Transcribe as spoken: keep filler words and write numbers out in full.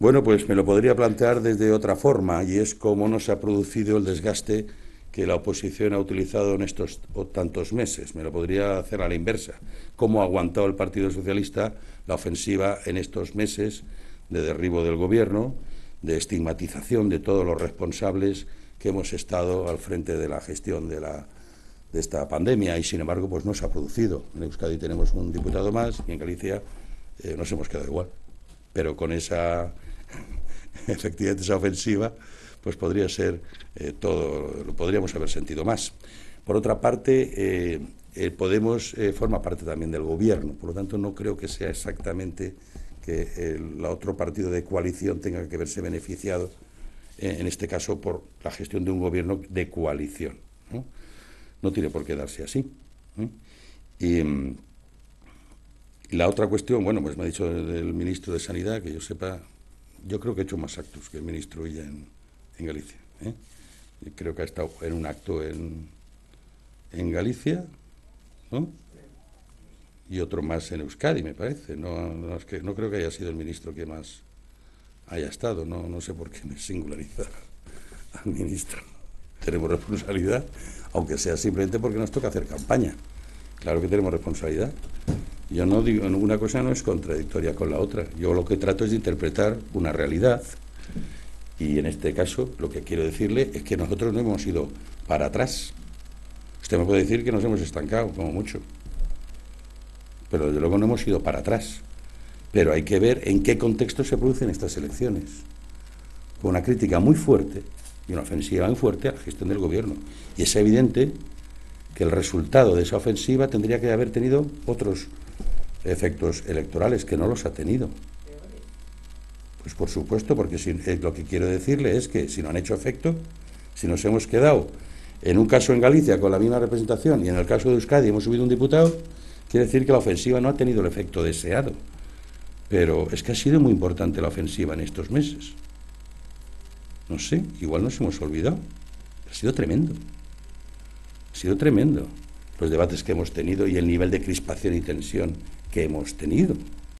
Bueno, pues me lo podría plantear desde otra forma, y es cómo no se ha producido el desgaste que la oposición ha utilizado en estos tantos meses. Me lo podría hacer a la inversa. ¿Cómo ha aguantado el Partido Socialista la ofensiva en estos meses de derribo del Gobierno, de estigmatización de todos los responsables que hemos estado al frente de la gestión de, la, de esta pandemia? Y, sin embargo, pues no se ha producido. En Euskadi tenemos un diputado más y en Galicia eh, nos hemos quedado igual. Pero con esa, efectivamente, esa ofensiva, pues podría ser eh, todo, lo podríamos haber sentido más. Por otra parte, eh, eh, Podemos eh, forma parte también del Gobierno, por lo tanto no creo que sea exactamente que el otro partido de coalición tenga que verse beneficiado, eh, en este caso, por la gestión de un Gobierno de coalición, ¿no? No tiene por qué darse así, ¿eh? Y mm, la otra cuestión, bueno, pues me ha dicho el, el ministro de Sanidad, que yo sepa, yo creo que ha hecho más actos que el ministro Illa en, en Galicia, ¿eh? Y creo que ha estado en un acto en, en Galicia, ¿no? Y otro más en Euskadi, me parece. No, no, es que, no creo que haya sido el ministro que más haya estado. No, no sé por qué me singulariza al ministro. Tenemos responsabilidad, aunque sea simplemente porque nos toca hacer campaña. Claro que tenemos responsabilidad. Yo no digo, una cosa no es contradictoria con la otra. Yo lo que trato es de interpretar una realidad, y en este caso lo que quiero decirle es que nosotros no hemos ido para atrás. Usted me puede decir que nos hemos estancado, como mucho, pero desde luego no hemos ido para atrás. Pero hay que ver en qué contexto se producen estas elecciones, con una crítica muy fuerte y una ofensiva muy fuerte a la gestión del Gobierno. Y es evidente que el resultado de esa ofensiva tendría que haber tenido otros efectos electorales, que no los ha tenido. Pues por supuesto, porque si, eh, lo que quiero decirle es que si no han hecho efecto, si nos hemos quedado en un caso en Galicia con la misma representación y en el caso de Euskadi hemos subido un diputado, quiere decir que la ofensiva no ha tenido el efecto deseado. Pero es que ha sido muy importante la ofensiva en estos meses. No sé, igual nos hemos olvidado. Ha sido tremendo. Ha sido tremendo los debates que hemos tenido y el nivel de crispación y tensión que hemos tenido.